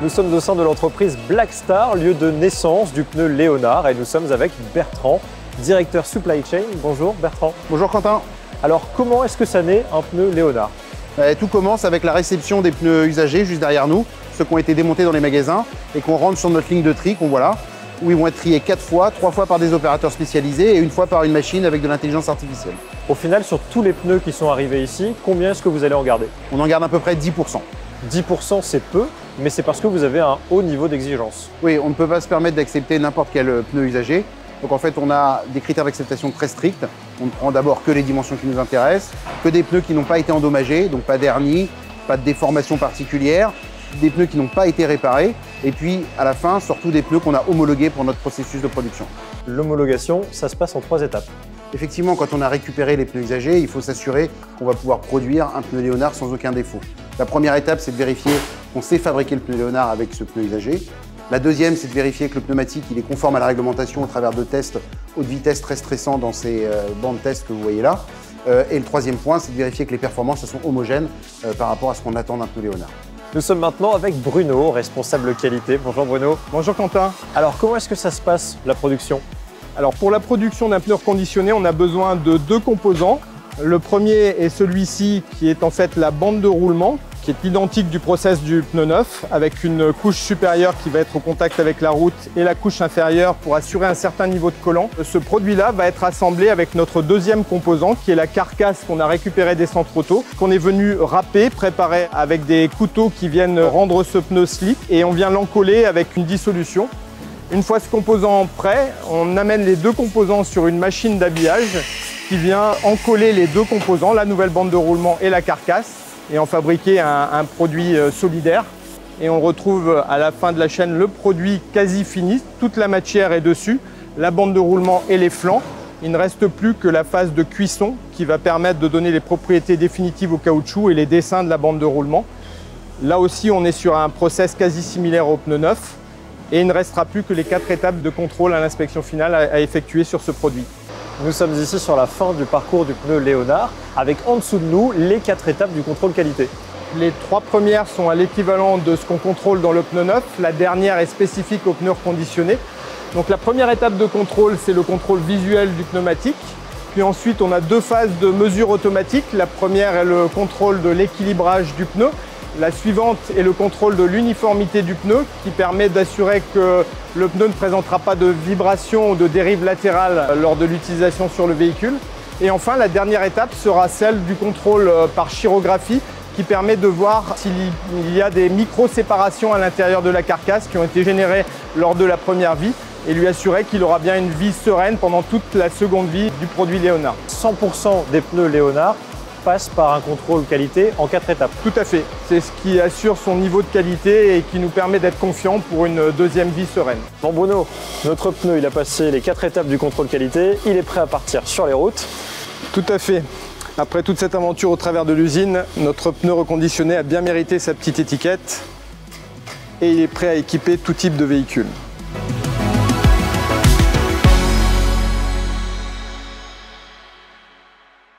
Nous sommes au sein de l'entreprise Blackstar, lieu de naissance du pneu Léonard, et nous sommes avec Bertrand, directeur supply chain. Bonjour Bertrand. Bonjour Quentin. Alors comment est-ce que ça naît un pneu Léonard? Tout commence avec la réception des pneus usagés juste derrière nous, ceux qui ont été démontés dans les magasins et qu'on rentre sur notre ligne de tri qu'on voit là, où ils vont être triés 4 fois, 3 fois par des opérateurs spécialisés et 1 fois par une machine avec de l'intelligence artificielle. Au final, sur tous les pneus qui sont arrivés ici, combien est-ce que vous allez en garder? On en garde à peu près 10%. 10% c'est peu, mais c'est parce que vous avez un haut niveau d'exigence. Oui, on ne peut pas se permettre d'accepter n'importe quel pneu usagé. Donc en fait, on a des critères d'acceptation très stricts. On ne prend d'abord que les dimensions qui nous intéressent, que des pneus qui n'ont pas été endommagés, donc pas d'hernie, pas de déformation particulière, des pneus qui n'ont pas été réparés, et puis à la fin, surtout des pneus qu'on a homologués pour notre processus de production. L'homologation, ça se passe en 3 étapes. Effectivement, quand on a récupéré les pneus usagés, il faut s'assurer qu'on va pouvoir produire un pneu Léonard sans aucun défaut. La première étape, c'est de vérifier qu'on sait fabriquer le pneu Léonard avec ce pneu usagé. La deuxième, c'est de vérifier que le pneumatique il est conforme à la réglementation au travers de tests haute vitesse très stressants dans ces bancs de tests que vous voyez là. Et le troisième point, c'est de vérifier que les performances sont homogènes par rapport à ce qu'on attend d'un pneu Léonard. Nous sommes maintenant avec Bruno, responsable qualité. Bonjour Bruno. Bonjour Quentin. Alors comment est-ce que ça se passe, la production? Alors pour la production d'un pneu reconditionné, on a besoin de 2 composants. Le premier est celui-ci qui est en fait la bande de roulement, qui est identique du process du pneu neuf, avec une couche supérieure qui va être au contact avec la route et la couche inférieure pour assurer un certain niveau de collant. Ce produit-là va être assemblé avec notre deuxième composant, qui est la carcasse qu'on a récupérée des centres auto, qu'on est venu râper, préparer avec des couteaux qui viennent rendre ce pneu slick, et on vient l'encoller avec une dissolution. Une fois ce composant prêt, on amène les 2 composants sur une machine d'habillage qui vient encoller les 2 composants, la nouvelle bande de roulement et la carcasse, et en fabriquer un produit solidaire. Et on retrouve à la fin de la chaîne le produit quasi fini, toute la matière est dessus, la bande de roulement et les flancs. Il ne reste plus que la phase de cuisson qui va permettre de donner les propriétés définitives au caoutchouc et les dessins de la bande de roulement. Là aussi, on est sur un process quasi similaire au pneu neuf. Et il ne restera plus que les 4 étapes de contrôle à l'inspection finale à effectuer sur ce produit. Nous sommes ici sur la fin du parcours du pneu Léonard, avec en dessous de nous les 4 étapes du contrôle qualité. Les 3 premières sont à l'équivalent de ce qu'on contrôle dans le pneu neuf. La dernière est spécifique au pneu reconditionné. Donc la première étape de contrôle, c'est le contrôle visuel du pneumatique. Puis ensuite, on a 2 phases de mesure automatique. La première est le contrôle de l'équilibrage du pneu. La suivante est le contrôle de l'uniformité du pneu qui permet d'assurer que le pneu ne présentera pas de vibration ou de dérive latérale lors de l'utilisation sur le véhicule. Et enfin, la dernière étape sera celle du contrôle par chirographie qui permet de voir s'il y a des micro-séparations à l'intérieur de la carcasse qui ont été générées lors de la première vie et lui assurer qu'il aura bien une vie sereine pendant toute la seconde vie du produit Léonard. 100% des pneus Léonard passe par un contrôle qualité en 4 étapes. Tout à fait. C'est ce qui assure son niveau de qualité et qui nous permet d'être confiants pour une deuxième vie sereine. Bon Bruno, notre pneu il a passé les 4 étapes du contrôle qualité, il est prêt à partir sur les routes. Tout à fait. Après toute cette aventure au travers de l'usine, notre pneu reconditionné a bien mérité sa petite étiquette et il est prêt à équiper tout type de véhicule.